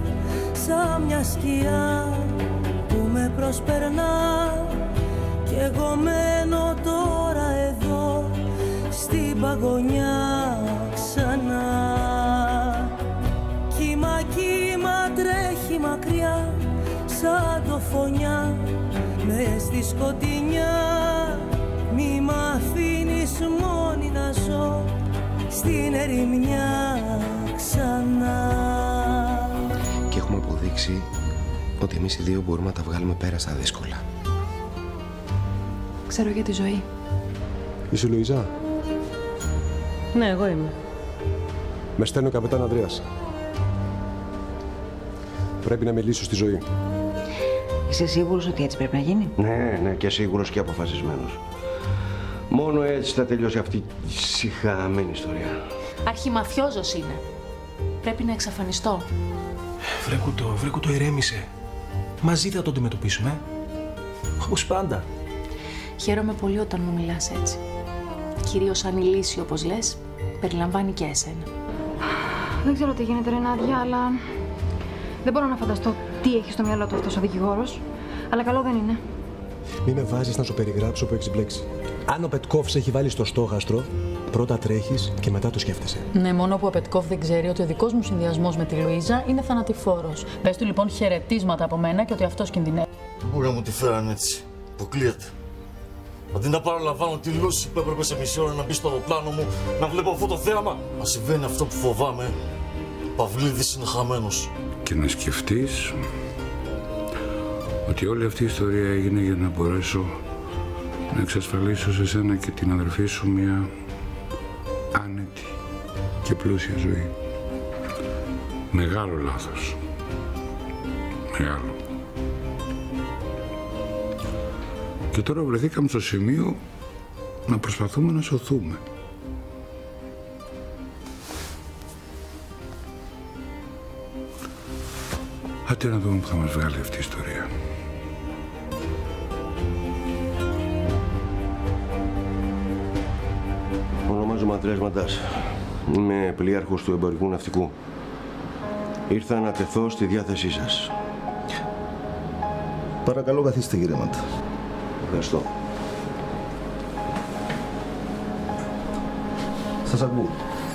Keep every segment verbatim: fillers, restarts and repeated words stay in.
σαν μια σκιά που με προσπερνά κι εγώ μένω τώρα εδώ στην παγωνιά ξανά. Κύμα, κύμα τρέχει μακριά σαν το φωνιά μες στη σκοτεινιά. Μη μ' αφήνεις μόνη να ζω στην ερημιά ξανά. Και έχουμε αποδείξει ότι εμείς οι δύο μπορούμε να τα βγάλουμε πέρα στα δύσκολα. Ξέρω για τη ζωή. Είσαι Λουίζα? Ναι, εγώ είμαι. Με στέλνει ο καπετάν Ανδρέας. Πρέπει να μιλήσω στη ζωή. Είσαι σίγουρος ότι έτσι πρέπει να γίνει? Ναι, ναι, και σίγουρος και αποφασισμένος. Μόνο έτσι θα τελειώσει αυτή η σιχαμένη ιστορία. Αρχιμαφιόζος είναι. Πρέπει να εξαφανιστώ. Βρέκουτο, βρέκουτο, ηρέμησε. Μαζί θα το αντιμετωπίσουμε. Όπως πάντα. Χαίρομαι πολύ όταν μου μιλάς έτσι. Κυρίως αν η λύση, όπως λες, περιλαμβάνει και εσένα. Δεν ξέρω τι γίνεται, ρε Νάντια, αλλά δεν μπορώ να φανταστώ τι έχει στο μυαλό του αυτός ο δικηγόρος. Αλλά καλό δεν είναι. Μη με βάζεις να σου περιγράψω που έχεις μπλέξει. Αν ο Πετκόφ σε έχει βάλει στο στόχαστρο, πρώτα τρέχεις και μετά το σκέφτεσαι. Ναι, μόνο που ο Πετκόφ δεν ξέρει ότι ο δικός μου συνδυασμός με τη Λουίζα είναι θανατηφόρος. Πες του λοιπόν χαιρετίσματα από μένα και ότι αυτός κινδυνεύει. Μπούρα μου τη φέραν έτσι. Αποκλείεται. Αντί να παραλαμβάνω τη Λούση που έπρεπε σε μισή ώρα να μπει στο αεροπλάνο μου, να βλέπω αυτό το θέαμα. Μα συμβαίνει αυτό που φοβάμαι. Ο Παυλίδης είναι χαμένος. Και να σκεφτείς ότι όλη αυτή η ιστορία έγινε για να μπορέσω να εξασφαλίσω σε σένα και την αδερφή σου μια άνετη και πλούσια ζωή. Μεγάλο λάθος. Μεγάλο. Και τώρα βρεθήκαμε στο σημείο να προσπαθούμε να σωθούμε. Άντε να δούμε που θα μας βγάλει αυτή η ιστορία. Ονομάζομαι Ανδρέας Μαντάς. Είμαι πλοίαρχος του εμπορικού ναυτικού. Ήρθα να τεθώ στη διάθεσή σας. Παρακαλώ, καθίστε, κύριε Μαντά. Ευχαριστώ. Σας ακούω.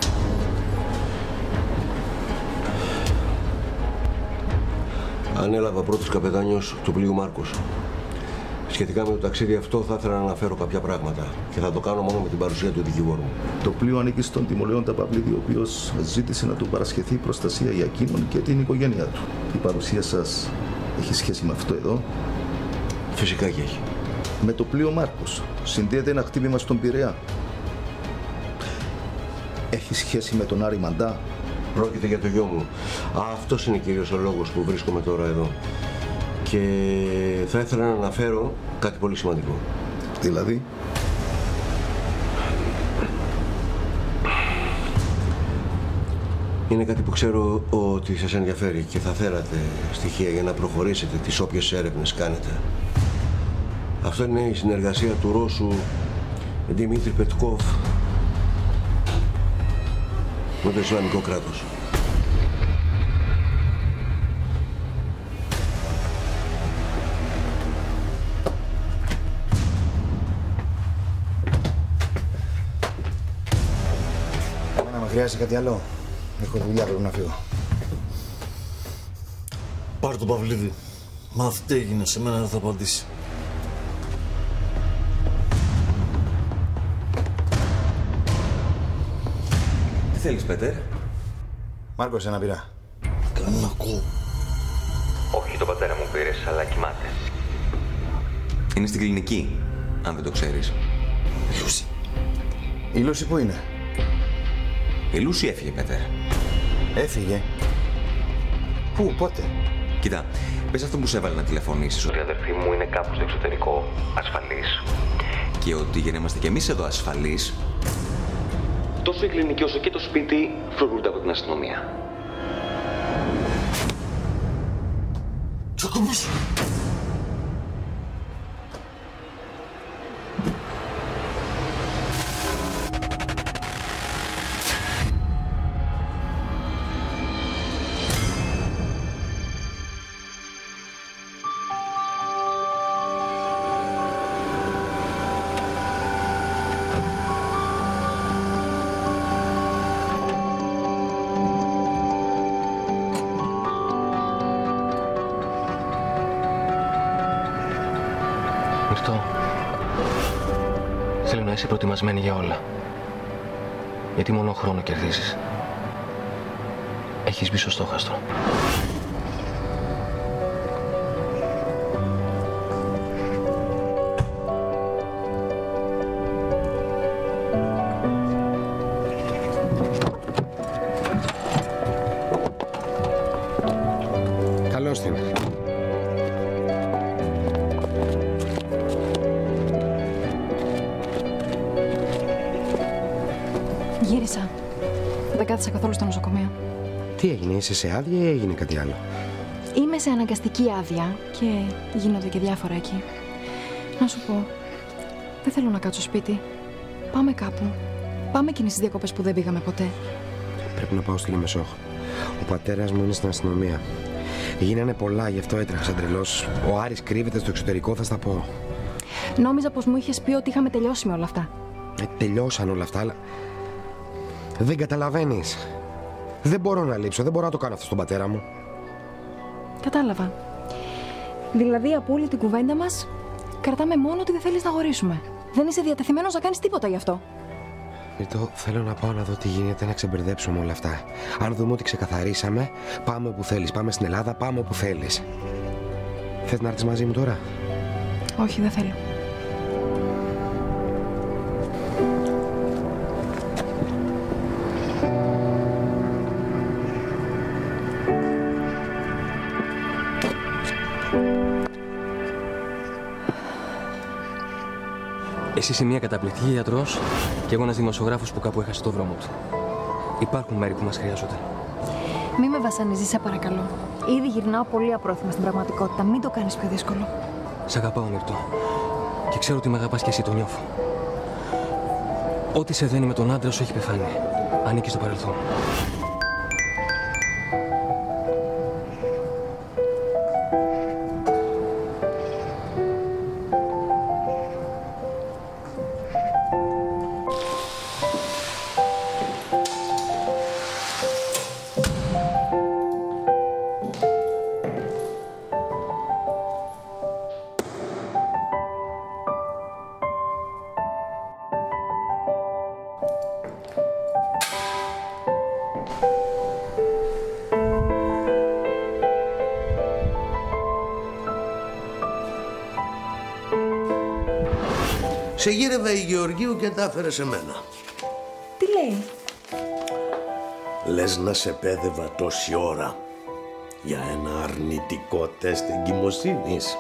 Ανέλαβα πρώτος καπετάνιος του πλοίου Μάρκος. Σχετικά με το ταξίδι αυτό θα ήθελα να αναφέρω κάποια πράγματα και θα το κάνω μόνο με την παρουσία του δικηγόρου. Το πλοίο ανήκει στον τιμωρέοντα Παυλίδη, ο οποίος ζήτησε να του παρασχεθεί προστασία για εκείνον και την οικογένειά του. Η παρουσία σας έχει σχέση με αυτό εδώ? Φυσικά και έχει. Με το πλοίο Μάρκος συνδέεται ένα χτύπημα στον Πειραιά. Έχει σχέση με τον Άρη Μαντά? Πρόκειται για το γιο μου. Αυτός είναι κυρίως ο λόγος που βρίσκομαι τώρα εδώ. Και θα ήθελα να αναφέρω κάτι πολύ σημαντικό. Δηλαδή? Είναι κάτι που ξέρω ότι σας ενδιαφέρει και θα θέλατε στοιχεία για να προχωρήσετε τις όποιες έρευνες κάνετε. Αυτό είναι η συνεργασία του Ρώσου Δημήτρη Πετκόφ με το Ισλαμικό κράτος. Εμένα με χρειάζεται κάτι άλλο. Έχω δουλειά, πρέπει να φύγω. Πάρε τον Παυλίδη. Μα αυτή έγινε, σε μένα δεν θα απαντήσει. Τι θέλεις, Πέτερ? Μάρκος, ένα πειρά. Κανένα ακούω. Όχι, τον πατέρα μου πήρες, αλλά κοιμάται. Είναι στην κλινική, αν δεν το ξέρεις. Η Λούση. Η Λούση πού είναι? Η Λούση έφυγε, Πέτερ. Έφυγε? Πού, πότε? Κοίτα, πες αυτό που σε έβαλε να τηλεφωνήσεις, ότι η αδερφή μου είναι κάπου στο εξωτερικό, ασφαλής. Και ότι για να είμαστε κι εμείς εδώ ασφαλείς, τόσο η κλινική όσο και το σπίτι φροντίζονται από την αστυνομία. Τσακωμίσου! Μυρτώ, θέλω να είσαι προετοιμασμένη για όλα. Γιατί μόνο χρόνο κερδίζεις. Έχεις μπει στο στόχαστρο. Καλώς την. Γύρισα. Δεν κάθισα καθόλου στο νοσοκομείο. Τι έγινε, είσαι σε άδεια ή έγινε κάτι άλλο? Είμαι σε αναγκαστική άδεια και γίνονται και διάφορα εκεί. Να σου πω, δεν θέλω να κάτσω σπίτι. Πάμε κάπου. Πάμε εκείνες τις διακοπές που δεν πήγαμε ποτέ. Πρέπει να πάω στη Λεμεσό. Ο πατέρας μου είναι στην αστυνομία. Γίνανε πολλά, γι' αυτό έτρεχα σαν τρελός. Ο Άρης κρύβεται στο εξωτερικό, θα στα πω. Νόμιζα πως μου είχες πει ότι είχαμε τελειώσει με όλα αυτά. Ε, τελειώσαν όλα αυτά, αλλά δεν καταλαβαίνεις. Δεν μπορώ να λείψω, δεν μπορώ να το κάνω αυτό στον πατέρα μου. Κατάλαβα. Δηλαδή από όλη την κουβέντα μας κρατάμε μόνο ότι δεν θέλεις να χωρίσουμε. Δεν είσαι διατεθειμένος να κάνεις τίποτα γι' αυτό. Μυρτώ, θέλω να πάω να δω τι γίνεται, να ξεμπερδέψουμε όλα αυτά. Αν δούμε ότι ξεκαθαρίσαμε, πάμε όπου θέλεις. Πάμε στην Ελλάδα, πάμε όπου θέλεις. Θες να έρθεις μαζί μου τώρα? Όχι, δεν θέλω. Εσύ είσαι μια καταπληκτική γιατρός και εγώ ένας δημοσιογράφος που κάπου έχασε το δρόμο του. Υπάρχουν μέρη που μας χρειάζονται. Μη με βασανίζεις, σε παρακαλώ. Ήδη γυρνάω πολύ απρόθυμα στην πραγματικότητα. Μην το κάνεις πιο δύσκολο. Σ' αγαπάω, Μυρτώ. Και ξέρω ότι με αγαπάς και εσύ, το νιώθω. Ό,τι σε δένει με τον άντρα σου έχει πεθάνει. Ανήκει στο παρελθόν. Σε γύρευε η Γεωργίου και τα έφερε σε μένα. Τι λέει? Λες να σε πέδευα τόση ώρα για ένα αρνητικό τεστ εγκυμοσύνης?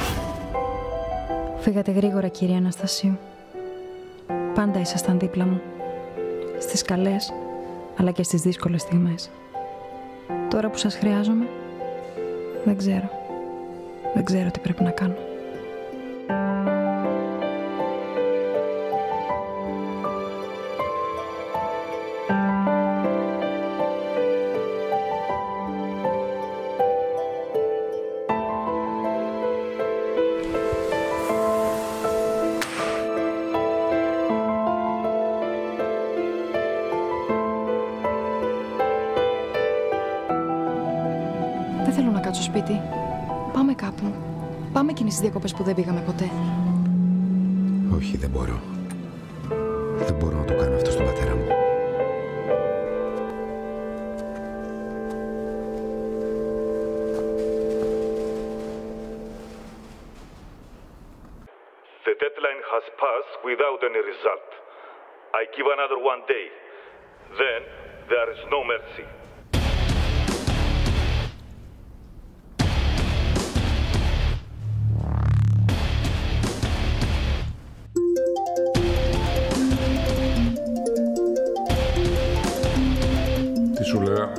Φύγατε γρήγορα, κυρία Αναστασίου. Πάντα ήσασταν δίπλα μου. Στις καλές, αλλά και στις δύσκολες στιγμές. Τώρα που σας χρειάζομαι, δεν ξέρω. Δεν ξέρω τι πρέπει να κάνω. Δεν θέλω να κάτσω σπίτι. Πάμε κάπου. Πάμε εκείνες τις διακοπές που δεν πήγαμε ποτέ. Όχι, δεν μπορώ. Δεν μπορώ να το κάνω αυτό στον πατέρα μου. The deadline has passed without any result. I give another one day. Then there is no mercy. Τι σου λέω?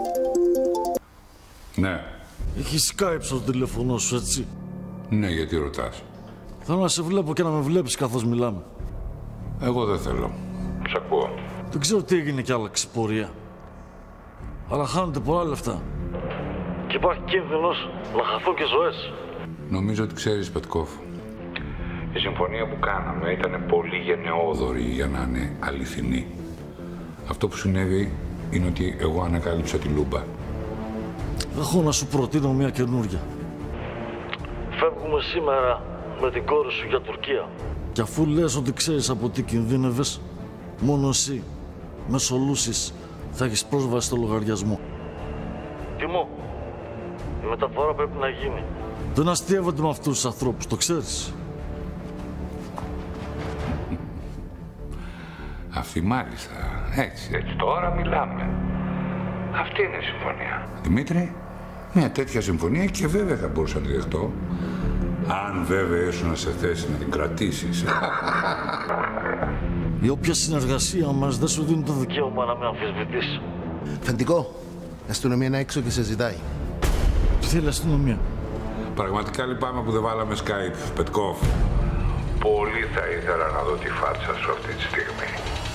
Ναι. Έχεις Skype στο τηλέφωνο σου, έτσι? Ναι, γιατί ρωτάς? Θέλω να σε βλέπω και να με βλέπεις καθώς μιλάμε. Εγώ δεν θέλω. Σ' ακούω. Δεν ξέρω τι έγινε κι άλλαξε πορεία. Αλλά χάνονται πολλά λεφτά. Και υπάρχει κίνδυνος να χαθούν και ζωές. Νομίζω ότι ξέρεις, Πετκόφ. Η συμφωνία που κάναμε ήταν πολύ γενναιόδορη για να είναι αληθινή. Αυτό που συνέβη είναι ότι εγώ ανακάλυψα τη Λούμπα. Έχω να σου προτείνω μια καινούρια. Φεύγουμε σήμερα με την κόρη σου για Τουρκία. Και αφού λες ότι ξέρεις από τι κινδύνευες, μόνο εσύ, μέσω Λούσης, θα έχεις πρόσβαση στο λογαριασμό. Τιμό, η μεταφορά πρέπει να γίνει. Δεν αστείευονται με αυτούς τους ανθρώπους, το ξέρεις. Αυτή μάλιστα. Έτσι, έτσι τώρα μιλάμε. Αυτή είναι η συμφωνία. Δημήτρη, μια τέτοια συμφωνία και βέβαια θα μπορούσα να τη δεχτώ. Αν βέβαια ήσουν σε θέση να την κρατήσεις. Η όποια συνεργασία μας δεν σου δίνει το δικαίωμα να με αμφισβητείς. Φεντικό, η αστυνομία είναι έξω και σε ζητάει. Τι θέλει η αστυνομία? Πραγματικά λυπάμαι που δεν βάλαμε Skype, Πετκόφ. Πολύ θα ήθελα να δω τη φάτσα σου αυτή τη στιγμή.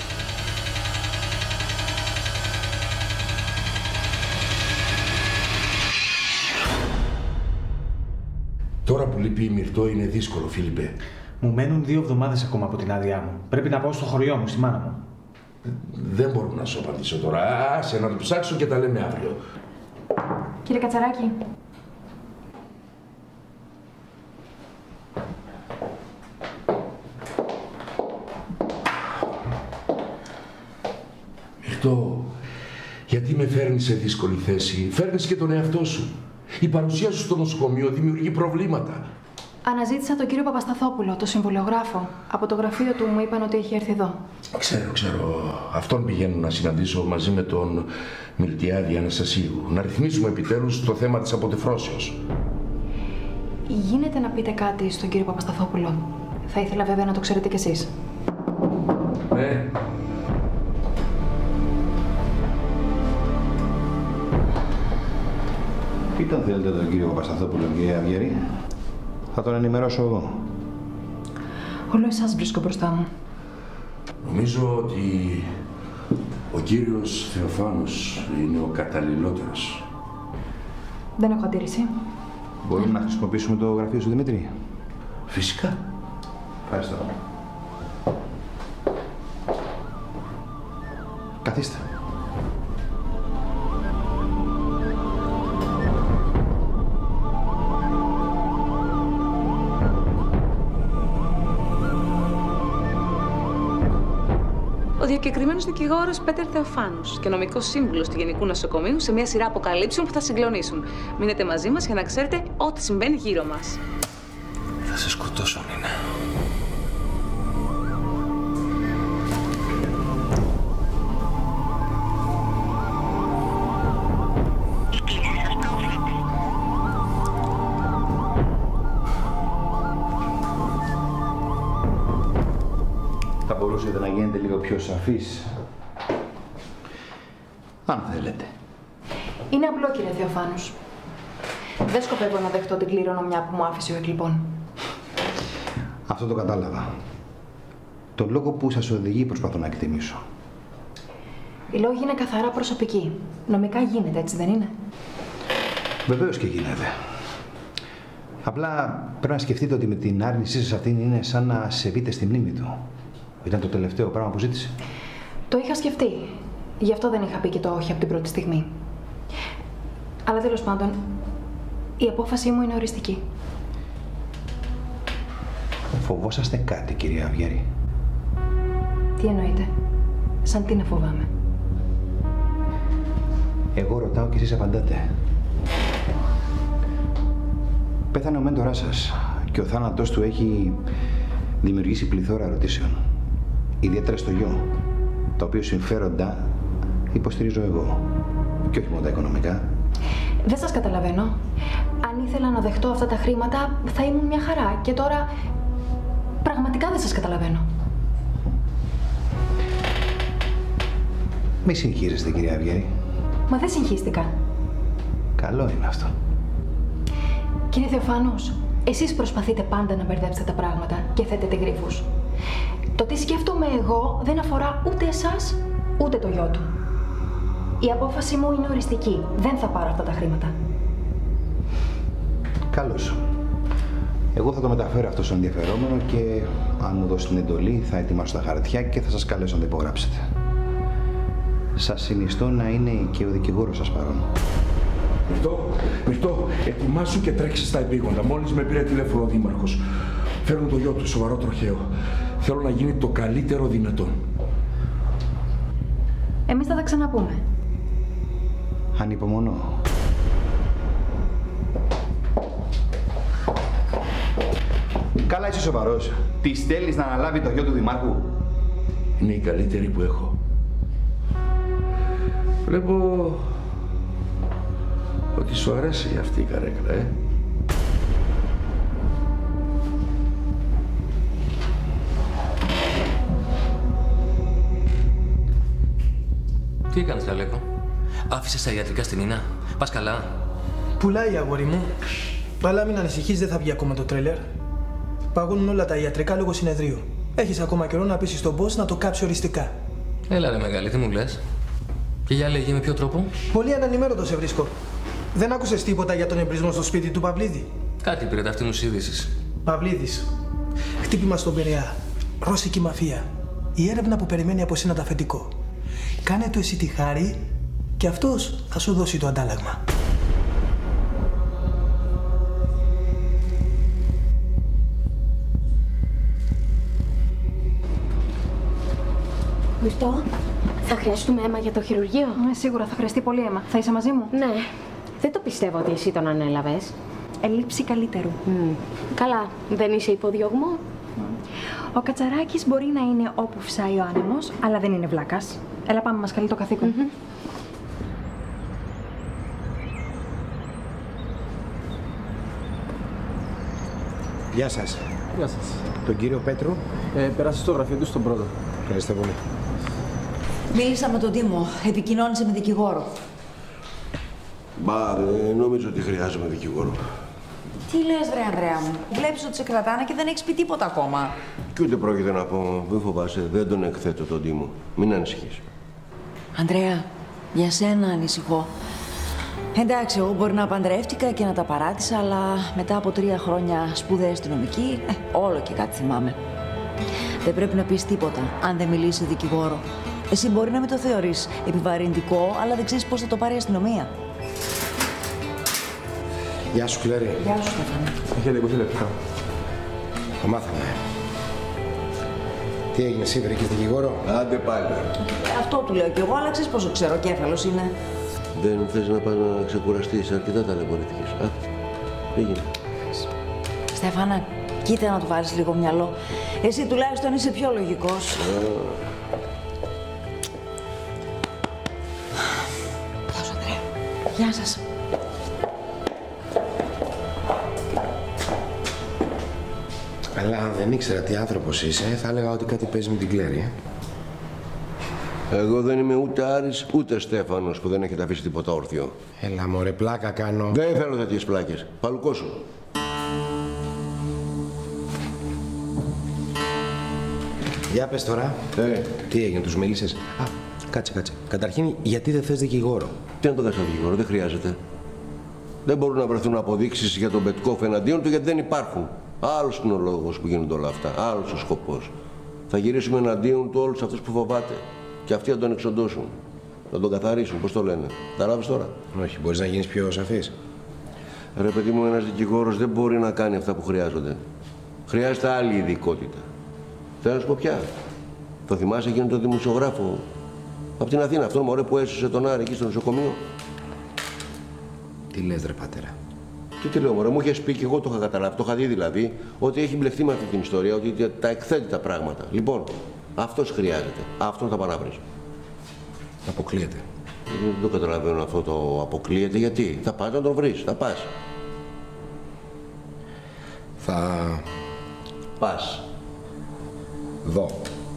Τώρα που λείπει η Μυρτώ είναι δύσκολο, Φίλιππε. Μου μένουν δύο εβδομάδες ακόμα από την άδειά μου. Πρέπει να πάω στο χωριό μου, στη μάνα μου. Δεν μπορώ να σου απαντήσω τώρα. Άσε να το ψάξω και τα λέμε αύριο. Κύριε Κατσαράκη. Μυρτώ, γιατί με φέρνεις σε δύσκολη θέση? Φέρνεις και τον εαυτό σου. Η παρουσία σου στο νοσοκομείο δημιουργεί προβλήματα. Αναζήτησα τον κύριο Παπασταθόπουλο, τον συμβολιογράφο. Από το γραφείο του μου είπαν ότι έχει έρθει εδώ. Ξέρω, ξέρω. Αυτόν πηγαίνω να συναντήσω μαζί με τον Μιλτιάδη Αναστασίου. Να ρυθμίσουμε επιτέλους το θέμα της αποτεφρώσεως. Γίνεται να πείτε κάτι στον κύριο Παπασταθόπουλο? Θα ήθελα βέβαια να το ξέρετε κι εσείς. Ναι. Πείτε αν θέλετε τον κύριο Παπασταθόπουλο, κύριε Αυγερή. Θα τον ενημερώσω εγώ. Όλο εσάς βρίσκω μπροστά μου. Νομίζω ότι ο κύριος Θεοφάνος είναι ο καταλληλότερος. Δεν έχω αντίρρηση. Μπορούμε να χρησιμοποιήσουμε το γραφείο σου, Δημήτρη? Φυσικά. Ευχαριστώ. Καθίστε. Ο διακεκριμένος δικηγόρος Πέτερ Θεοφάνος και νομικός σύμβουλος του Γενικού Νοσοκομείου σε μια σειρά αποκαλύψεων που θα συγκλονίσουν. Μείνετε μαζί μας για να ξέρετε ό,τι συμβαίνει γύρω μας. Θα σε σκοτώσω, Νίνα. Θα μπορούσατε να γίνετε λίγο πιο σαφείς, αν θέλετε. Είναι απλό, κύριε Θεοφάνος. Δεν σκοπεύω να δεχτώ την κληρονομιά που μου άφησε ο εκλειπών. Αυτό το κατάλαβα. Το λόγο που σας οδηγεί προσπαθώ να εκτιμήσω. Οι λόγοι είναι καθαρά προσωπικοί. Νομικά γίνεται, έτσι δεν είναι? Βεβαίως και γίνεται. Απλά πρέπει να σκεφτείτε ότι με την άρνησή σας αυτή είναι σαν να σεβείτε στη μνήμη του. Ήταν το τελευταίο πράγμα που ζήτησε. Το είχα σκεφτεί. Γι' αυτό δεν είχα πει και το όχι από την πρώτη στιγμή. Αλλά τέλος πάντων, η απόφασή μου είναι οριστική. Φοβόσαστε κάτι, κυρία Αυγερή? Τι εννοείτε? Σαν τι να φοβάμαι? Εγώ ρωτάω και εσείς απαντάτε. Πέθανε ο μέντοράς σας και ο θάνατός του έχει δημιουργήσει πληθώρα ερωτήσεων. Ιδιαίτερα στο γιο, το οποίο συμφέροντα υποστηρίζω εγώ. Και όχι μόνο τα οικονομικά. Δεν σας καταλαβαίνω. Αν ήθελα να δεχτώ αυτά τα χρήματα, θα ήμουν μια χαρά. Και τώρα, πραγματικά δεν σας καταλαβαίνω. Μη συγχύζεστε, κυρία Αυγερή. Μα δεν συγχύστηκα. Καλό είναι αυτό. Κύριε Θεοφάνος, εσείς προσπαθείτε πάντα να μπερδέψετε τα πράγματα και θέτετε γρίφους. Το τι σκέφτομαι εγώ δεν αφορά ούτε εσάς, ούτε το γιο του. Η απόφαση μου είναι οριστική. Δεν θα πάρω αυτά τα χρήματα. Καλώς. Εγώ θα το μεταφέρω αυτό στον ενδιαφερόμενο και αν μου δώσει την εντολή θα ετοιμάσω τα χαρτιά και θα σας καλέσω να τα υπογράψετε. Σας συνιστώ να είναι και ο δικηγόρος σας παρόν. Μυρτώ, Μυρτώ, ετοιμάσου και τρέξε στα επίγοντα. Μόλις με πήρε τηλέφωνο ο Δήμαρχος. Φέρνουν το γιο του, σοβαρό τροχαίο. Θέλω να γίνει το καλύτερο δυνατόν. Εμείς θα τα ξαναπούμε. Ανυπομονώ. Καλά, είσαι σοβαρός. Τη στέλνεις να αναλάβει το γιο του Δημάρχου? Είναι η καλύτερη που έχω. Βλέπω ότι σου αρέσει αυτή η καρέκλα, ε. Τι έκανες, Λαλέκο? Άφησες τα ιατρικά στην Ίνα? Πας καλά? Πουλάει, αγόρι μου. Αλλά μην ανησυχείς, δεν θα βγει ακόμα το τρέλερ. Παγώνουν όλα τα ιατρικά λόγω συνεδρίου. Έχεις ακόμα καιρό να πείσεις τον boss να το κάψει οριστικά. Έλα ρε μεγάλη, τι μου λες? Και για λέγε με ποιο τρόπο? Πολύ ανανημέρωτο σε βρίσκω. Δεν άκουσες τίποτα για τον εμπρισμό στο σπίτι του Παυλίδη? Κάτι πήρε ταυτίνους είδησης. Παυλίδης. Χτύπημα στον Πειραιά. Ρώσικη μαφία. Η έρευνα που περιμένει από εσένα το αφεντικό. Κάνε του εσύ τη χάρη και αυτός θα σου δώσει το αντάλλαγμα. Μυρτώ, θα χρειαστούμε αίμα για το χειρουργείο? Ναι, σίγουρα θα χρειαστεί πολύ αίμα. Θα είσαι μαζί μου? Ναι. Δεν το πιστεύω ότι εσύ τον ανέλαβες. Ελήψη καλύτερου. Mm. Καλά, δεν είσαι υποδιωγμό. Mm. Ο Κατσαράκης μπορεί να είναι όπου φυσάει ο άνεμος, αλλά δεν είναι βλάκας. Έλα πάμε, μας καλεί το καθήκον. Mm-hmm. Γεια σας. Γεια σας. Τον κύριο Πέτρου. Ε, περάσε στο γραφείο του στον πρώτο. Ευχαριστώ πολύ. Μίλησα με τον Τίμο. Επικοινώνησε με δικηγόρο. Μπα, δεν νομίζω ότι χρειάζομαι δικηγόρο. Τι λες, βρε Ανδρέα μου? Βλέπεις ότι σε κρατάνε και δεν έχεις πει τίποτα ακόμα. Κι ούτε πρόκειται να πω. Μην φοβάσαι, δεν τον εκθέτω τον Τίμο. Μην ανησυχείς. Ανδρέα, για σένα ανησυχώ. Εντάξει, εγώ μπορεί να παντρεύτηκα και να τα παράτησα, αλλά μετά από τρία χρόνια σπουδαία αστυνομική, ε, όλο και κάτι θυμάμαι. Δεν πρέπει να πεις τίποτα αν δεν μιλήσει σε δικηγόρο. Εσύ μπορεί να μην το θεωρείς επιβαρυντικό, αλλά δεν ξέρεις πώς θα το πάρει η αστυνομία. Γεια σου, Κλέρη. Γεια σου, Στέφανε. Έχετε είκοσι λεπτά. Το μάθαμε. Τι έγινε, εσύ βρήκες δικηγόρο? Άντε πάλι. Αυτό του λέω κι εγώ, αλλά ξέρεις πόσο ξεροκέφαλος είναι. Δεν θες να πας να ξεκουραστείς, αρκετά ταλαιπωρηθήκες. Α, πήγαινε. Στέφανα, κοίτα να του βάλεις λίγο μυαλό. Εσύ τουλάχιστον είσαι πιο λογικός. Γεια σου, Ανδρέα. Γεια σας. Αλλά αν δεν ήξερα τι άνθρωπος είσαι, θα έλεγα ότι κάτι παίζει με την Κλέρη, ε. Εγώ δεν είμαι ούτε Άρης ούτε Στέφανος που δεν έχετε αφήσει τίποτα όρθιο. Έλα μωρέ, πλάκα κάνω. Δεν θέλω τέτοιες πλάκες. Παλουκό σου. Για πες τώρα. Ε. Τι έγινε, τους μίλησες? Α, κάτσε, κάτσε. Καταρχήν, γιατί δεν θες δικηγόρο? Τι να το κάνεις δικηγόρο, δεν χρειάζεται. Δεν μπορούν να βρεθούν αποδείξεις για τον Πετκόφ εναντίον του γιατί δεν υπάρχουν. Άλλος είναι ο λόγος που γίνονται όλα αυτά. Άλλος ο σκοπός. Θα γυρίσουμε εναντίον του όλους αυτούς που φοβάται. Και αυτοί θα τον εξοντώσουν. Θα τον καθαρίσουν, πώς το λένε. Τα λάβεις τώρα? Όχι, μπορείς να γίνεις πιο σαφής. Ρε παιδί μου, ένας δικηγόρος δεν μπορεί να κάνει αυτά που χρειάζονται. Χρειάζεται άλλη ειδικότητα. Θέλω να σου πω πια. Το θυμάσαι εκείνο τον δημοσιογράφο από την Αθήνα, αυτόν μωρέ που έσωσε τον Άρη εκεί στο νοσοκομείο? Τι λες, ρε πατέρα? Τι τι λέω, μωρέ, μου είχες πει και εγώ το είχα καταλάβει. Το είχα δει δηλαδή ότι έχει μπλεχτεί με αυτή την ιστορία, ότι τα εκθέτει τα πράγματα. Λοιπόν, αυτός χρειάζεται. Αυτόν θα πάει να βρεις. Αποκλείεται. Δεν το καταλαβαίνω αυτό το αποκλείεται. Γιατί? Θα πας να τον βρεις. Θα πας. Θα... Πας. Δω.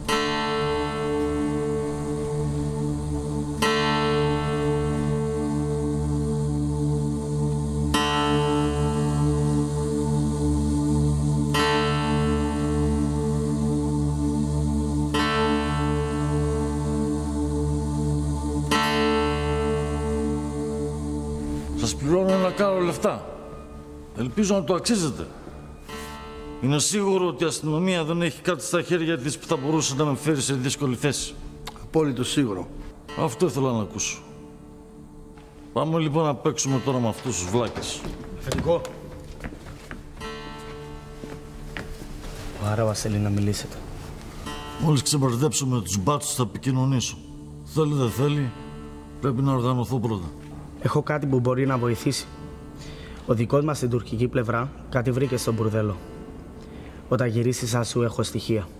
Σας πληρώνω να κάνω λεφτά. Ελπίζω να το αξίζετε. Είναι σίγουρο ότι η αστυνομία δεν έχει κάτι στα χέρια της που θα μπορούσε να με φέρει σε δύσκολη θέση. Απόλυτο σίγουρο. Αυτό ήθελα να ακούσω. Πάμε λοιπόν να παίξουμε τώρα με αυτούς τους βλάκες. Αφεντικό. Άρα, Βασίλη, να μιλήσετε. Μόλις ξεμπερδέψουμε τους μπάτσους θα επικοινωνήσω. Θέλει δεν θέλει, πρέπει να οργανωθώ πρώτα. Έχω κάτι που μπορεί να βοηθήσει. Ο δικός μας στην τουρκική πλευρά κάτι βρήκε στον μπουρδέλο. Όταν γυρίσεις θα σου έχω στοιχεία.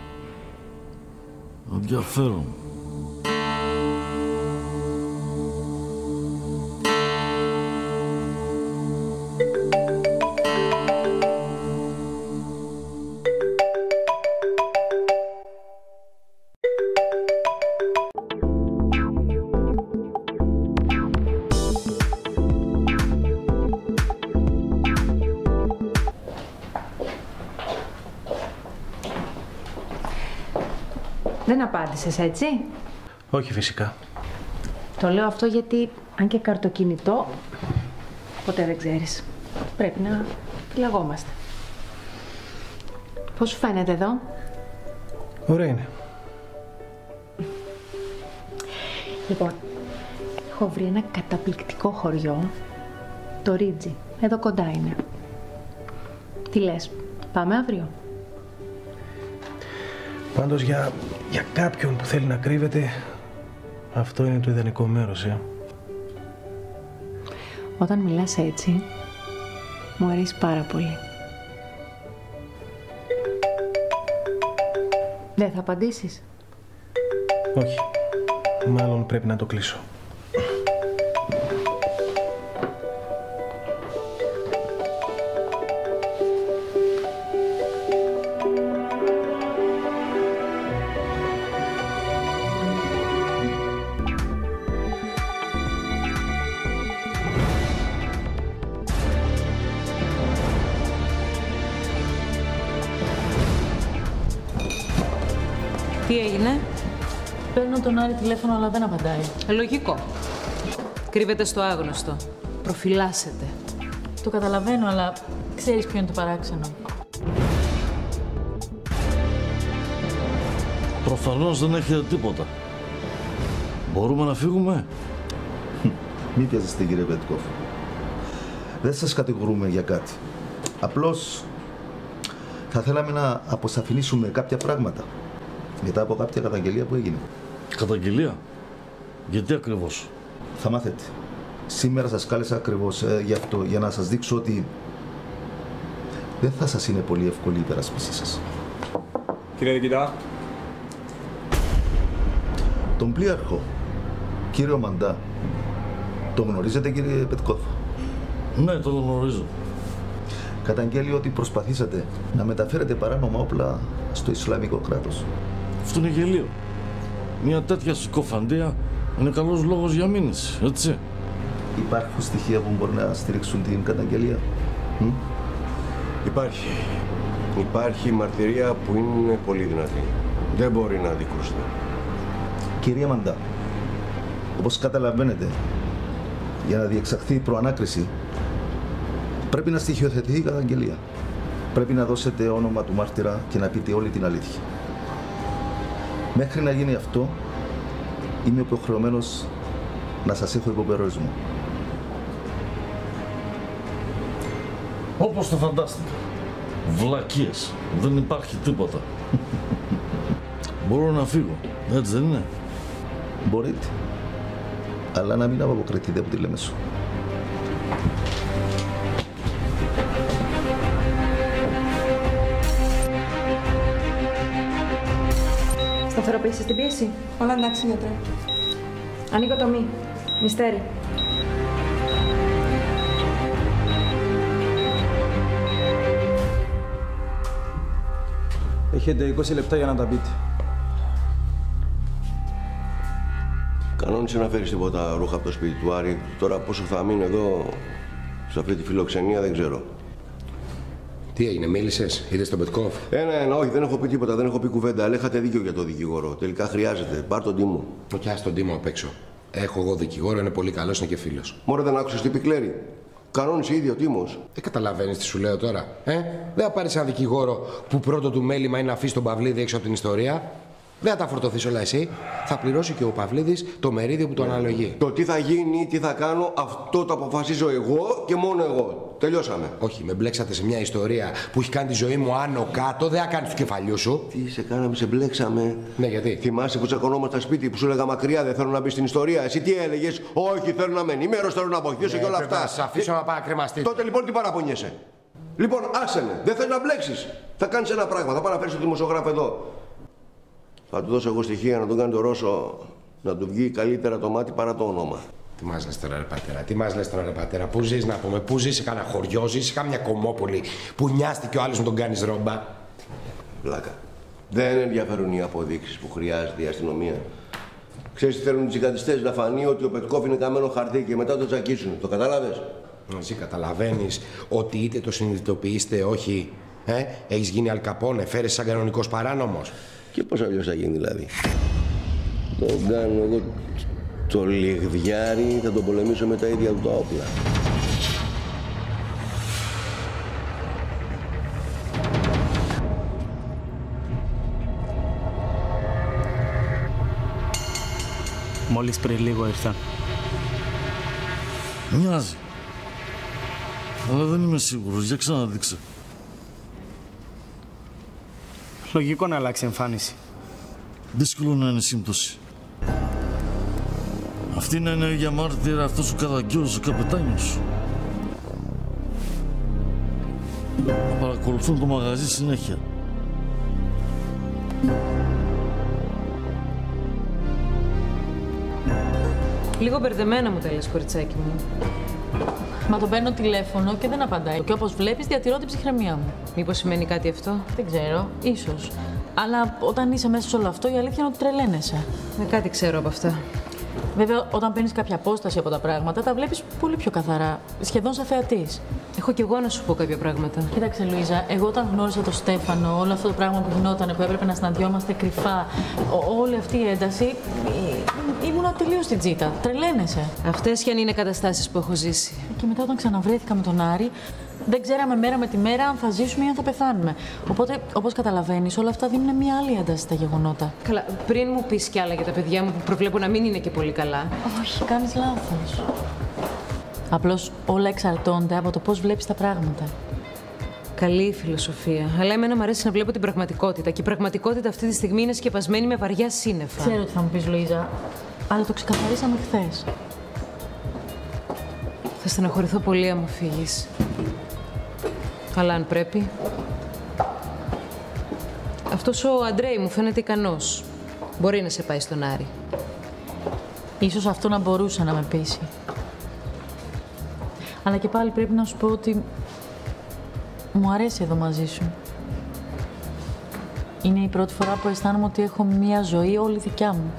Ενδιαφέρον. Δεν απάντησες, έτσι? Όχι, φυσικά. Το λέω αυτό γιατί, αν και καρτοκινητό, ποτέ δεν ξέρεις. Πρέπει να φυλαγόμαστε. Πώς σου φαίνεται εδώ? Ωραία είναι. Λοιπόν, έχω βρει ένα καταπληκτικό χωριό, το Ρίτζι. Εδώ κοντά είναι. Τι λες, πάμε αύριο? Πάντως για, για κάποιον που θέλει να κρύβεται, αυτό είναι το ιδανικό μέρος, ε. Όταν μιλάς έτσι, μου αρέσει πάρα πολύ. Δεν θα απαντήσεις? Όχι. Μάλλον πρέπει να το κλείσω. Τι έγινε? Παίρνω τον Άρη τηλέφωνο, αλλά δεν απαντάει. Λογικό. Κρύβεται στο άγνωστο. Προφυλάσσεται. Το καταλαβαίνω, αλλά ξέρεις ποιο είναι το παράξενο. Προφανώς δεν έχετε τίποτα. Μπορούμε να φύγουμε? Μην πιάζεστε, κύριε Πετκόφ. Δεν σας κατηγορούμε για κάτι. Απλώς θα θέλαμε να αποσαφηνίσουμε κάποια πράγματα μετά από κάποια καταγγελία που έγινε. Καταγγελία? Γιατί ακριβώς? Θα μάθετε. Σήμερα σας κάλεσα ακριβώς ε, γι' αυτό, για να σας δείξω ότι δεν θα σας είναι πολύ εύκολη η υπερασπίση σας. Κύριε Δικητά. Τον πλοίαρχο, κύριο Μαντά, τον γνωρίζετε, κύριε Πετκόφ? Ναι, τον γνωρίζω. Καταγγέλει ότι προσπαθήσατε να μεταφέρετε παράνομα όπλα στο Ισλαμικό κράτος. Αυτό είναι γελίο. Μια τέτοια συκοφαντία είναι καλός λόγος για μήνυση, έτσι? Υπάρχουν στοιχεία που μπορεί να στηρίξουν την καταγγελία? Μ? Υπάρχει. Υπάρχει μαρτυρία που είναι πολύ δυνατή. Δεν μπορεί να αντικρούστε. Κυρία Μαντά, όπως καταλαβαίνετε, για να διεξαχθεί η προανάκριση, πρέπει να στοιχειοθετηθεί η καταγγελία. Πρέπει να δώσετε όνομα του μάρτυρα και να πείτε όλη την αλήθεια. Μέχρι να γίνει αυτό, είμαι υποχρεωμένος να σας έχω υποπερορισμό. Όπως το φαντάστηκα. Βλακίες. Δεν υπάρχει τίποτα. Μπορώ να φύγω. Έτσι δεν είναι? Μπορείτε. Αλλά να μην αποκριτείτε από τη Λέμεσο. Σταθεροποίησες την πίεση? Όλα εντάξει, γιατρέ. Ανοίγω το μη. Μυστέρι. Έχετε είκοσι λεπτά για να τα πείτε. Κανόνισε να φέρεις τίποτα ρούχα από το σπίτι του Άρη. Τώρα πόσο θα μείνω εδώ, σε αυτή τη φιλοξενία, δεν ξέρω. Τι έγινε, μίλησες, είδες τον Πετκόφ? Ε, ναι, ναι, όχι, δεν έχω πει τίποτα, δεν έχω πει κουβέντα, αλλά είχατε δίκιο για το δικηγόρο. Τελικά χρειάζεται. Πάρ' τον Τίμο. Όχι, ας τον Τίμο απ' έξω. Έχω εγώ δικηγόρο, είναι πολύ καλός, είναι και φίλος. Μωρέ, δεν άκουσες τι πει Κλέρι? Κανόνισε ήδη ο Τίμος. Ε, καταλαβαίνεις τι σου λέω τώρα. Ε, δεν θα πάρεις ένα δικηγόρο που πρώτο του μέλημα είναι να αφήσει τον Παυλίδη έξω από την ιστορία. Δεν θα τα φορτωθείς όλα εσύ. Θα πληρώσει και ο Παυλίδης το μερίδιο που του αναλογεί. Το τι θα γίνει, τι θα κάνω, αυτό το αποφασίζω εγώ και μόνο εγώ. Τελειώσαμε. Όχι, με μπλέξατε σε μια ιστορία που έχει κάνει τη ζωή μου άνω κάτω, δεν θα κάνει του κεφαλιού σου. Τι σε κάναμε, σε μπλέξαμε. Ναι, γιατί. Θυμάσαι που τσακωνόμαστε στα σπίτι που σου έλεγα μακριά, δεν θέλω να μπει στην ιστορία. Εσύ τι έλεγε, όχι, θέλω να με ενημέρω, θέλω να βοηθήσω και όλα αυτά. Θα σε αφήσω να πάει να κρεμαστεί. Τότε λοιπόν τι παραπονιέσαι. Λοιπόν, άσε με, δεν θες να μπλέξει. Θα κάνει ένα πράγμα, θα πάω να φέρει τον δημοσιογράφο εδώ. Θα του δώσω εγώ στοιχεία να τον κάνει το Ρώσο να του βγει καλύτερα το μάτι παρά το όνομα. Τι μας λες τώρα ρε πατέρα, τι μας λες τώρα ρε πατέρα, πού ζεις να πούμε, πού ζεις σε κάνα χωριό, ζεις σε κάμια κομμόπολη που νοιάστηκε ο άλλος να τον κάνεις ρόμπα. Βλάκα. Δεν ενδιαφέρουν οι αποδείξεις που χρειάζεται η αστυνομία. Ξέρεις τι θέλουν οι τζιχαντιστές, να φανεί ότι ο Πετκόφ είναι καμένο χαρτί και μετά το τσακίσουν. Το κατάλαβες? Εσύ καταλαβαίνεις ότι είτε το συνειδητοποιείς είτε όχι, ε, έχεις γίνει Αλκαπόνε, φέρεσαι σαν κανονικός παράνομος. Και πώς αλλιώς θα γίνει δηλαδή. Τον κάνω εγώ το λιγδιάρι, θα τον πολεμήσω με τα ίδια του τα όπλα. Μόλις πριν λίγο ήρθαν. Μοιάζει. Αλλά δεν είμαι σίγουρος. Για ξαναδείξε. Λογικό να αλλάξει εμφάνιση. Δύσκολο να είναι σύμπτωση. Αυτή να είναι για μάρτυρα αυτός ο Καραγκιός, ο καπετάνιος. Να παρακολουθούν το μαγαζί συνέχεια. Λίγο μπερδεμένα μου τα λες, κοριτσάκι μου. Μα τον παίρνω τηλέφωνο και δεν απαντάει. Και όπως βλέπεις, διατηρώ την ψυχραιμία μου. Μήπως σημαίνει κάτι αυτό? Δεν ξέρω, ίσως. Αλλά όταν είσαι μέσα σε όλο αυτό, η αλήθεια είναι ότι τρελαίνεσαι. Με κάτι ξέρω από αυτά. Βέβαια, όταν παίρνεις κάποια απόσταση από τα πράγματα, τα βλέπεις πολύ πιο καθαρά. Σχεδόν σαν θεατής. Έχω κι εγώ να σου πω κάποια πράγματα. Κοίταξε, Λουίζα, εγώ όταν γνώρισα τον Στέφανο, όλο αυτό το πράγμα που γινόταν, που έπρεπε να συναντιόμαστε κρυφά, όλη αυτή η ένταση, ήμουνα τελείως στην τζίτα. Τρελαίνεσαι. Αυτές κι αν είναι καταστάσεις που έχω ζήσει. Και μετά, όταν ξαναβρέθηκα με τον Άρη, δεν ξέραμε μέρα με τη μέρα αν θα ζήσουμε ή αν θα πεθάνουμε. Οπότε, όπως καταλαβαίνεις, όλα αυτά δίνουν μια άλλη ένταση στα γεγονότα. Καλά, πριν μου πεις κι άλλα για τα παιδιά μου που προβλέπω να μην είναι και πολύ καλά. Όχι, κάνεις λάθος. Απλώς όλα εξαρτώνται από το πώς βλέπεις τα πράγματα. Καλή η φιλοσοφία. Αλλά εμένα μου αρέσει να βλέπω την πραγματικότητα. Και η πραγματικότητα αυτή τη στιγμή είναι σκεπασμένη με βαριά σύννεφα. Ξέρω τι θα μου πεις, Λουίζα, αλλά το ξεκαθαρίσαμε χθες. Θα στεναχωρηθώ πολύ αν μου φύγεις. Αλλά αν πρέπει. Αυτός ο Αντρέι μου φαίνεται ικανός. Μπορεί να σε πάει στον Άρη. Ίσως αυτό να μπορούσε να με πείσει. Αλλά και πάλι πρέπει να σου πω ότι μου αρέσει εδώ μαζί σου. Είναι η πρώτη φορά που αισθάνομαι ότι έχω μία ζωή όλη δικιά μου.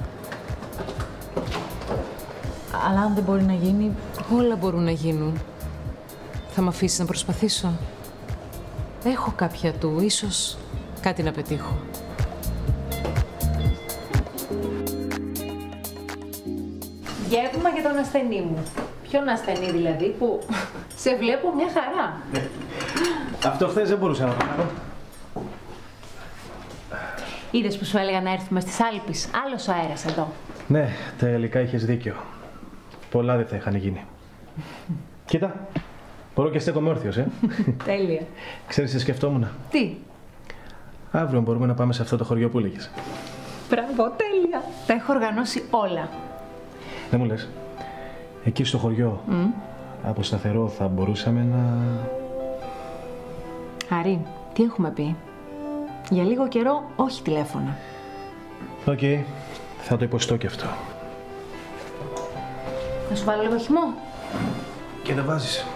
Αλλά αν δεν μπορεί να γίνει... Όλα μπορούν να γίνουν. Θα μ' αφήσεις να προσπαθήσω? Έχω κάποια του, ίσως κάτι να πετύχω. Γεύμα για τον ασθενή μου. Ποιον ασθενή δηλαδή, που σε βλέπω μια χαρά. Ναι. Αυτό χθες δεν μπορούσα να το κάνω. Είδες που σου έλεγα να έρθουμε στις Άλπεις. Άλλος ο αέρας εδώ. Ναι, τελικά είχες δίκιο. Πολλά δεν θα είχαν γίνει. Κοίτα, μπορώ και στέκομαι όρθιος, ε. Τέλεια. Ξέρεις τι σκεφτόμουν? Τι? Αύριο μπορούμε να πάμε σε αυτό το χωριό που έλεγες. Μπράβο, τέλεια. Τα έχω οργανώσει όλα. Δεν μου λες, εκεί στο χωριό, mm. από σταθερό θα μπορούσαμε να... Άρη, τι έχουμε πει? Για λίγο καιρό, όχι τηλέφωνα. Οκ, okay. Θα το υποστώ και αυτό. Να σου βάλω λίγο χυμό? Και δεν βάζεις.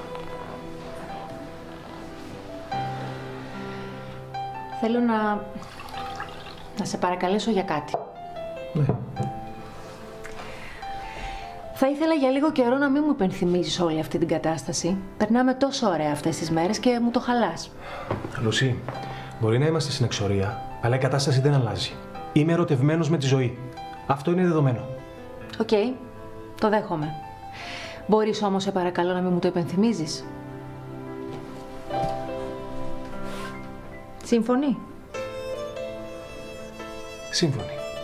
Θέλω να... να σε παρακαλέσω για κάτι. Ναι. Θα ήθελα για λίγο καιρό να μην μου υπενθυμίζεις όλη αυτή την κατάσταση. Περνάμε τόσο ωραία αυτές τις μέρες και μου το χαλάς. Λουσί, μπορεί να είμαστε στην εξορία, αλλά η κατάσταση δεν αλλάζει. Είμαι ερωτευμένος με τη ζωή. Αυτό είναι δεδομένο. Οκ, okay. Το δέχομαι. Μπορείς όμως, σε παρακαλώ, να μην μου το υπενθυμίζεις? Σύμφωνοι? Σύμφωνοι.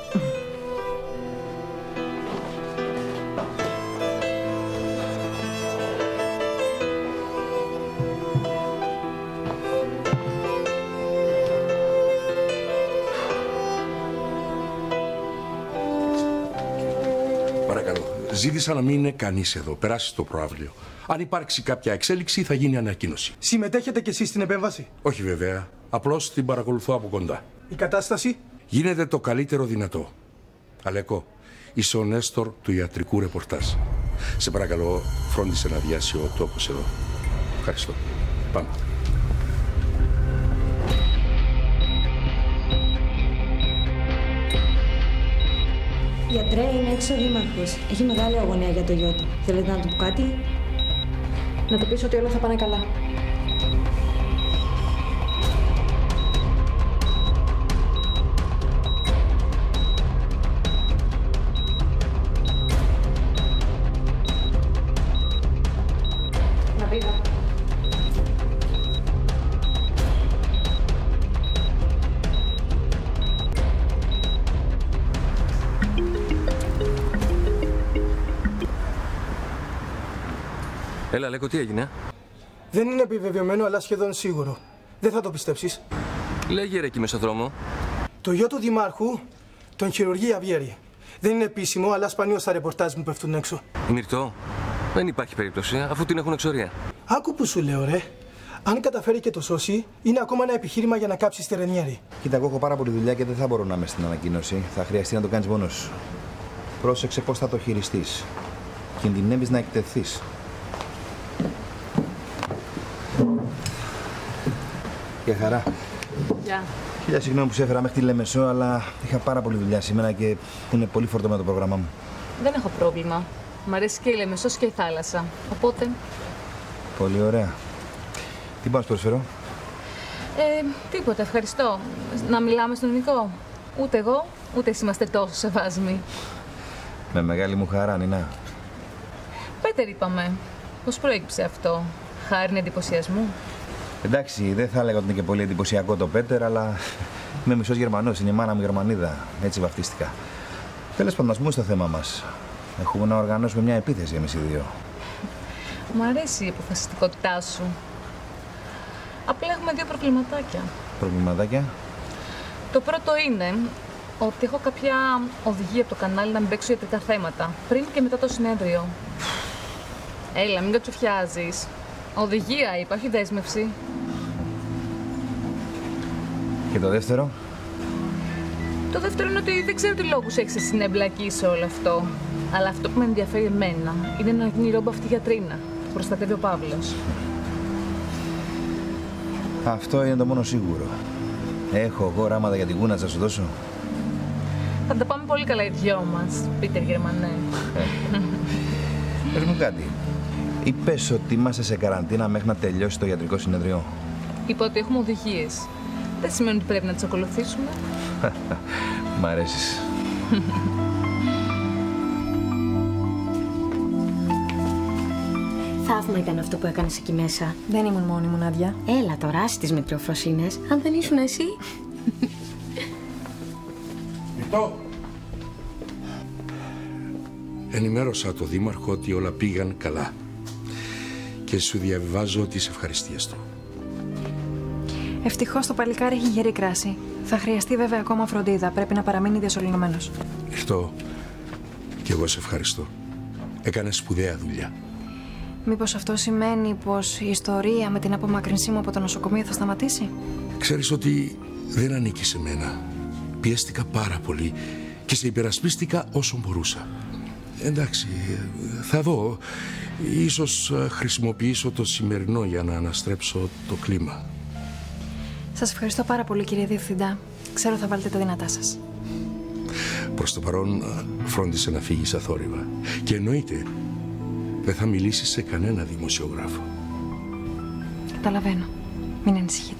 Ζήτησα να μην είναι κανείς εδώ. Περάσει στο προαύλιο. Αν υπάρξει κάποια εξέλιξη, θα γίνει ανακοίνωση. Συμμετέχετε κι εσείς στην επέμβαση? Όχι βέβαια. Απλώς την παρακολουθώ από κοντά. Η κατάσταση? Γίνεται το καλύτερο δυνατό. Αλέκο, είσαι ο Νέστορ του ιατρικού ρεπορτάζ. Σε παρακαλώ, φρόντισε να αδειάσει ο τόπος εδώ. Ευχαριστώ. Πάμε. Γιατρέ, είναι έξω ο δήμαρχος. Έχει μεγάλη αγωνία για το γιο του. Θέλετε να του πω κάτι? Να του πεις ότι όλα θα πάνε καλά. Να πήγα. Έλα, Λέκο, τι έγινε? Δεν είναι επιβεβαιωμένο, αλλά σχεδόν σίγουρο. Δεν θα το πιστέψεις. Λέγε ρε εκεί μέσα στο δρόμο. Το γιο του Δημάρχου τον χειρουργεί Αβιέρη. Δεν είναι επίσημο, αλλά σπανίως τα ρεπορτάζ μου πέφτουν έξω. Μυρτώ, δεν υπάρχει περίπτωση, αφού την έχουν εξορία. Άκου που σου λέω, ρε. Αν καταφέρει και το σώσει, είναι ακόμα ένα επιχείρημα για να κάψει τη Ρενιέρη. Κοίτα, εγώ έχω πάρα πολλή δουλειά και δεν θα μπορώ να είμαι στην ανακοίνωση. Θα χρειαστεί να το κάνεις μόνος σου. Πρόσεξε πώς θα το χειριστείς. Κινδυνεύεις να εκτεθείς. Και χαρά. Γεια. Χίλια συγγνώμη που σε έφερα μέχρι τη Λέμεσο, αλλά είχα πάρα πολλή δουλειά σήμερα και είναι πολύ φορτωμένο το πρόγραμμά μου. Δεν έχω πρόβλημα. Μ' αρέσει και η Λεμεσός και η θάλασσα. Οπότε. Πολύ ωραία. Τι πάω να σου προσφέρω? Ε, τίποτα, ευχαριστώ. Να μιλάμε στον Νικό. Ούτε εγώ, ούτε εσύ είμαστε τόσο σεβάσμοι. Με μεγάλη μου χαρά, Νινά. Πέτερ είπαμε. Πώς προέκυψε αυτό? Χάρη εντυπωσιασμού? Εντάξει, δεν θα έλεγα ότι είναι και πολύ εντυπωσιακό το Πέτερ, αλλά είμαι μισός Γερμανός, είναι η μάνα μου Γερμανίδα. Έτσι βαφτίστηκα. Τέλος πάντων, ας πούμε στο θέμα μας. Έχουμε να οργανώσουμε μια επίθεση εμείς οι δύο. Μ' αρέσει η αποφασιστικότητά σου. Απλά έχουμε δύο προβληματάκια. Προβληματάκια? Το πρώτο είναι ότι έχω κάποια οδηγία από το κανάλι να μην παίξω ιατρικά θέματα. Πριν και μετά το συνέδριο. Έλα, μην το τσουφιάζεις. Οδηγία είπα, όχι δέσμευση. Και το δεύτερο? Το δεύτερο είναι ότι δεν ξέρω τι λόγους έχεις εσύ να εμπλακείς σε όλο αυτό. Αλλά αυτό που με ενδιαφέρει εμένα είναι να γίνει η ρόμπα αυτή γιατρίνα. Που προστατεύει ο Παύλος. Αυτό είναι το μόνο σίγουρο. Έχω εγώ οράματα για την κούνα, θα σου δώσω. Θα τα πάμε πολύ καλά οι δυο μας, Πίτερ Γερμανέ. Πες μου κάτι. Είπες ότι είμαστε σε καραντίνα μέχρι να τελειώσει το ιατρικό συνεδριό. Είπα ότι έχουμε οδηγίες. Δεν σημαίνει ότι πρέπει να τις ακολουθήσουμε. Μ' αρέσεις. Θαύμα ήταν αυτό που έκανες εκεί μέσα. Δεν ήμουν μόνη μου, Νάντια. Έλα τώρα, άσε τις μικροφροσύνες. Αν δεν ήσουν εσύ. Μητώ. Ενημέρωσα το Δήμαρχο ότι όλα πήγαν καλά. Και σου διαβιβάζω τις ευχαριστίες του. Ευτυχώς το παλικάρι έχει γερή κράση. Θα χρειαστεί βέβαια ακόμα φροντίδα. Πρέπει να παραμείνει διασωληνωμένος. Αυτό και εγώ σε ευχαριστώ. Έκανες σπουδαία δουλειά. Μήπως αυτό σημαίνει πως η ιστορία με την απομακρυνσή μου από το νοσοκομείο θα σταματήσει? Ξέρεις ότι δεν ανήκει σε μένα. Πιέστηκα πάρα πολύ και σε υπερασπίστηκα όσο μπορούσα. Εντάξει, θα δω. Ίσως χρησιμοποιήσω το σημερινό για να αναστρέψω το κλίμα. Σας ευχαριστώ πάρα πολύ, κύριε Διευθυντά. Ξέρω θα βάλετε τα δυνατά σας. Προς το παρόν φρόντισε να φύγεις αθόρυβα. Και εννοείται δεν θα μιλήσεις σε κανένα δημοσιογράφο. Καταλαβαίνω. Μην ανησυχείτε.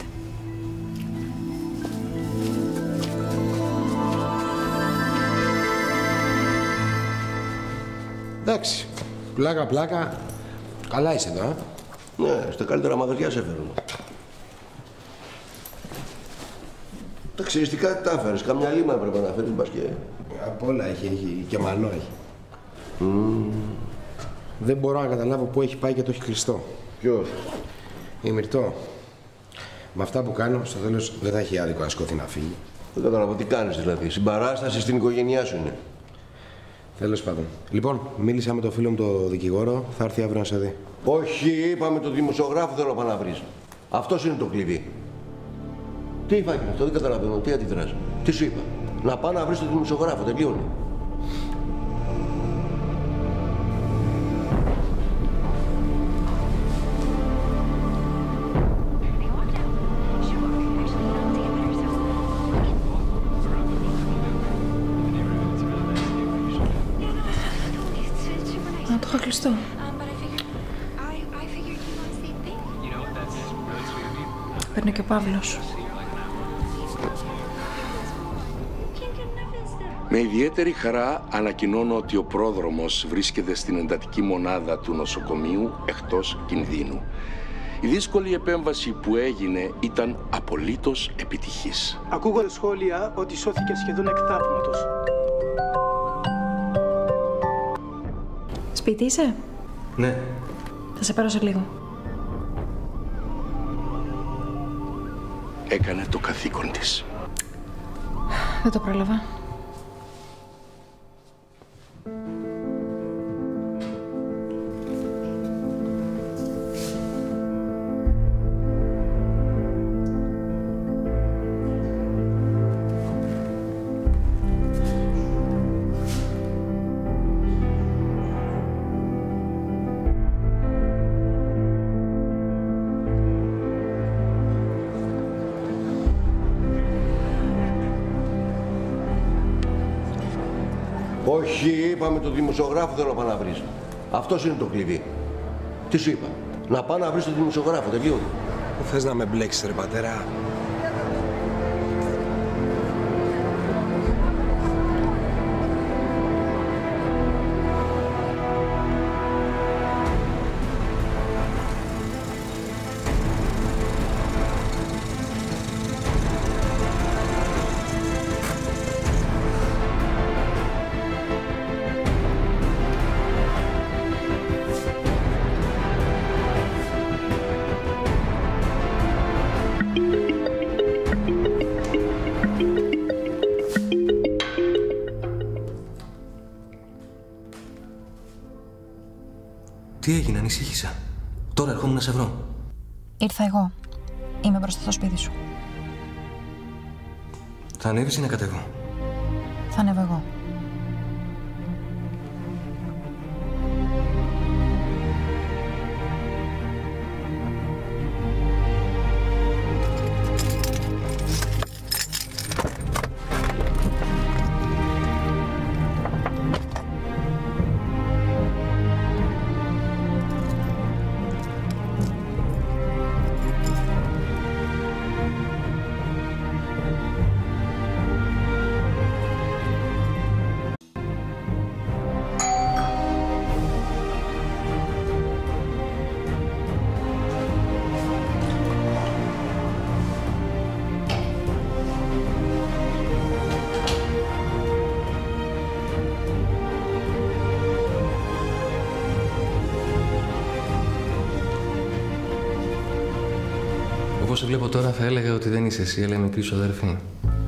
Εντάξει, πλάκα πλάκα, καλά είσαι εδώ, α? Ναι, στα καλύτερα μαγαζιά σε φέρνω. Τα ξυριστικά τι τα έφερες, καμιά λίμα έπρεπε να φέρεις, μπας και... Απ' όλα έχει, έχει και μαλλό έχει. Mm. Δεν μπορώ να καταλάβω πού έχει πάει και το έχει κλειστό. Ποιος? Η Μυρτώ. Με αυτά που κάνω, στο τέλος δεν θα έχει άδικο να σκόθει να φύγει. Δεν καταλαβαίνω τι κάνεις δηλαδή. Συμπαράσταση στην οικογένειά σου είναι. Τέλος πάντων. Λοιπόν, μίλησα με το φίλο μου το δικηγόρο, θα έρθει αύριο να σε δει. Όχι, είπαμε τον δημοσιογράφο θέλω να πάω να βρεις. Αυτός είναι το κλειδί. Τι είπα αυτό, δεν καταλαβαίνω, τι αντιδράς. Τι σου είπα. Να πάω να βρεις τον δημοσιογράφο, τελειώνει. Να το είχα κλειστό. Παίρνει και ο Παύλος. Με ιδιαίτερη χαρά ανακοινώνω ότι ο πρόδρομος βρίσκεται στην εντατική μονάδα του νοσοκομείου εκτός κινδύνου. Η δύσκολη επέμβαση που έγινε ήταν απολύτως επιτυχής. Ακούγονται σχόλια ότι σώθηκε σχεδόν εκ θαύματος. Σπίτι είσαι? Ναι. Θα σε πάρω σε λίγο. Έκανε το καθήκον της. Δεν το πρόλαβα. Όχι, είπαμε τον δημοσιογράφο θέλω να πάω να βρεις. Αυτός είναι το κλειδί. Τι σου είπα. Να πάω να βρεις τον δημοσιογράφο, τελειώνει. Θες να με μπλέξεις ρε πατέρα? Τι έγινε, ανησύχησα. Τώρα ερχόμουν να σε βρω. Ήρθα εγώ. Είμαι μπροστά στο σπίτι σου. Θα ανέβεις ή να κατέβω? Θα ανέβω εγώ. Όπως σε βλέπω τώρα θα έλεγα ότι δεν είσαι εσύ, αλλά είμαι πίσω αδερφή.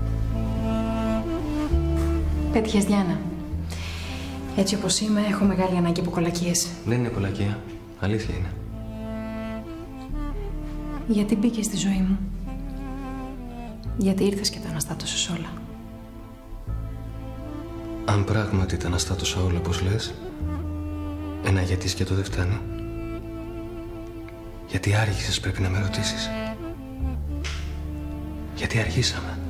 Πέτυχες Διάννα. Έτσι όπως είμαι, έχω μεγάλη ανάγκη από κολακίες. Δεν είναι κολακία. Αλήθεια είναι. Γιατί μπήκες στη ζωή μου. Γιατί ήρθες και τα αναστάτωσες όλα. Αν πράγματι τα αναστάτωσα όλα όπως λες, ένα γιατί σκέτο δεν φτάνει. Γιατί άργησες πρέπει να με ρωτήσεις. Γιατί αργήσαμε.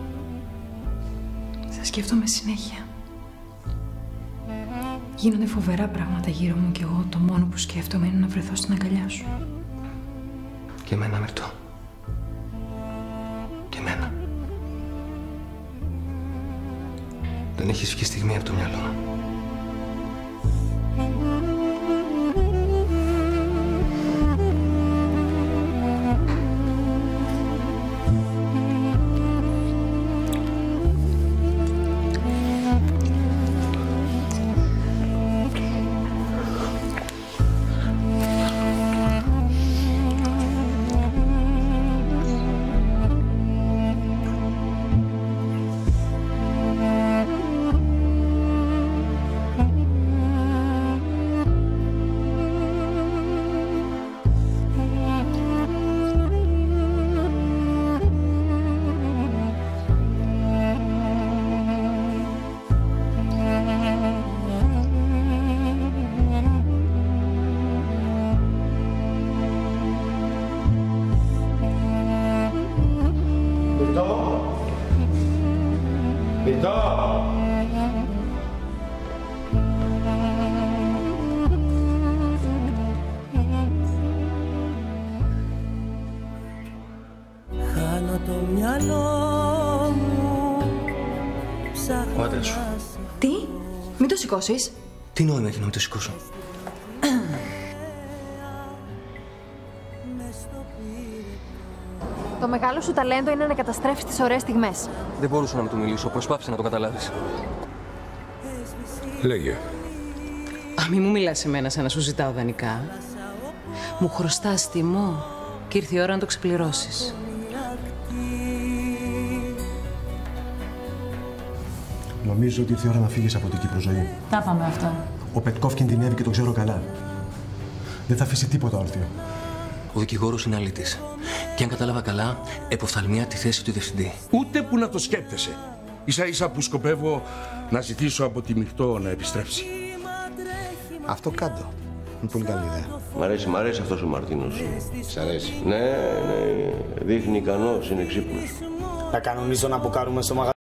Θα σκέφτομαι συνέχεια. Γίνονται φοβερά πράγματα γύρω μου και εγώ το μόνο που σκέφτομαι είναι να βρεθώ στην αγκαλιά σου. Και εμένα Μυρτώ. Και εμένα. Δεν έχεις βγει στιγμή από το μυαλό μου. Ο άντρας σου. Τι? Μην το σηκώσεις. Τι νόημα έχει να μην το σηκώσω? Το μεγάλο σου ταλέντο είναι να καταστρέφεις τις ωραίες στιγμές. Δεν μπορούσα να μου το μιλήσω. Προσπάθησε να το καταλάβεις. Λέγε. Α, μη μου μιλάς σε μένα σαν να σου ζητάω δανεικά. Μου χρωστάς τιμό και ήρθε η ώρα να το ξεπληρώσεις. Νομίζω ότι ήρθε η ώρα να φύγεις από την Κύπρο, ζωή. Τα πάμε αυτά. Ο Πετκόφ κινδυνεύει και το ξέρω καλά. Δεν θα αφήσει τίποτα όρθιο. Ο δικηγόρος είναι αλήτης. Και αν κατάλαβα καλά, εποφθαλμιά τη θέση του διευθυντή. Ούτε που να το σκέπτεσαι. Ίσα ίσα που σκοπεύω να ζητήσω από τη Μυρτώ να επιστρέψει. Αυτό κάτω. Είναι πολύ καλή ιδέα. Μ' αρέσει, μ' αρέσει αυτός ο Μαρτίνος. Σ' αρέσει? Ναι, ναι, δείχνει ικανός, είναι ξύπνος. Θα κανονίσω να μπουκάρουμε στο μαγαζί.